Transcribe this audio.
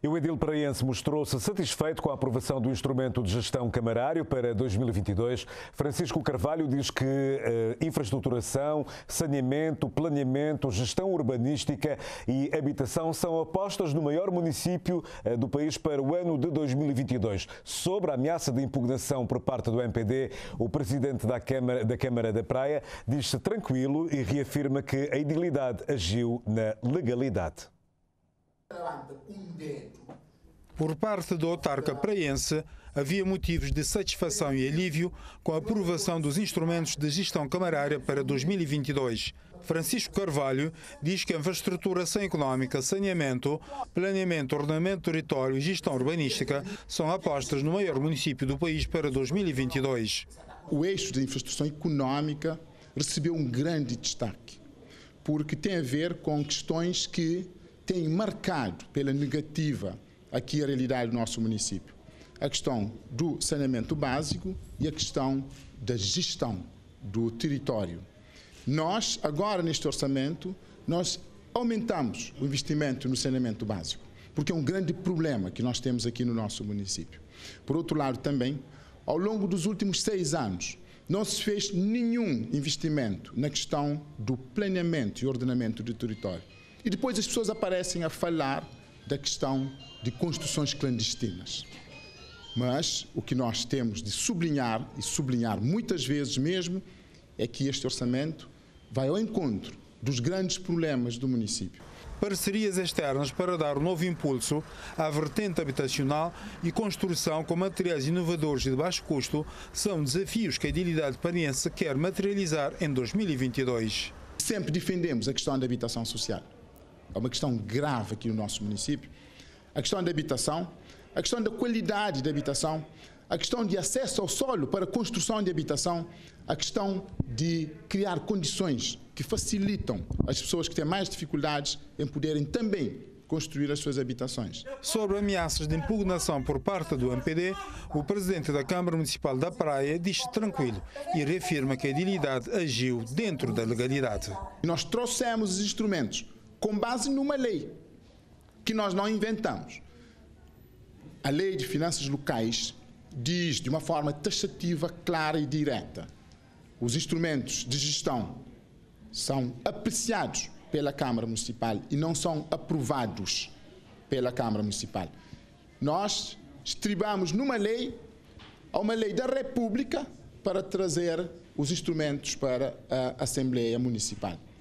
E o edil praense mostrou-se satisfeito com a aprovação do instrumento de gestão camarário para 2022. Francisco Carvalho diz que infraestruturação, saneamento, planeamento, gestão urbanística e habitação são apostas no maior município do país para o ano de 2022. Sobre a ameaça de impugnação por parte do MPD, o presidente da Câmara da Praia diz-se tranquilo e reafirma que a edilidade agiu na legalidade. Por parte do autarca praense, havia motivos de satisfação e alívio com a aprovação dos instrumentos de gestão camarária para 2022. Francisco Carvalho diz que a infraestruturação económica, saneamento, planeamento, ordenamento do território e gestão urbanística são apostas no maior município do país para 2022. O eixo de infraestruturação económica recebeu um grande destaque, porque tem a ver com questões que têm marcado pela negativa aqui a realidade do nosso município. A questão do saneamento básico e a questão da gestão do território. Nós, agora neste orçamento, nós aumentamos o investimento no saneamento básico, porque é um grande problema que nós temos aqui no nosso município. Por outro lado também, ao longo dos últimos 6 anos, não se fez nenhum investimento na questão do planeamento e ordenamento do território. E depois as pessoas aparecem a falar da questão de construções clandestinas. Mas o que nós temos de sublinhar, e sublinhar muitas vezes mesmo, é que este orçamento vai ao encontro dos grandes problemas do município. Parcerias externas para dar um novo impulso à vertente habitacional e construção com materiais inovadores e de baixo custo são desafios que a edilidade praense quer materializar em 2022. Sempre defendemos a questão da habitação social. É uma questão grave aqui no nosso município. A questão da habitação, a questão da qualidade da habitação, a questão de acesso ao solo para a construção de habitação, a questão de criar condições que facilitam as pessoas que têm mais dificuldades em poderem também construir as suas habitações. Sobre ameaças de impugnação por parte do MPD, o presidente da Câmara Municipal da Praia diz tranquilo e reafirma que a edilidade agiu dentro da legalidade. Nós trouxemos os instrumentos com base numa lei que nós não inventamos. A Lei de Finanças Locais diz de uma forma taxativa, clara e direta: os instrumentos de gestão são apreciados pela Câmara Municipal e não são aprovados pela Câmara Municipal. Nós estribamos numa lei, a uma lei da República, para trazer os instrumentos para a Assembleia Municipal.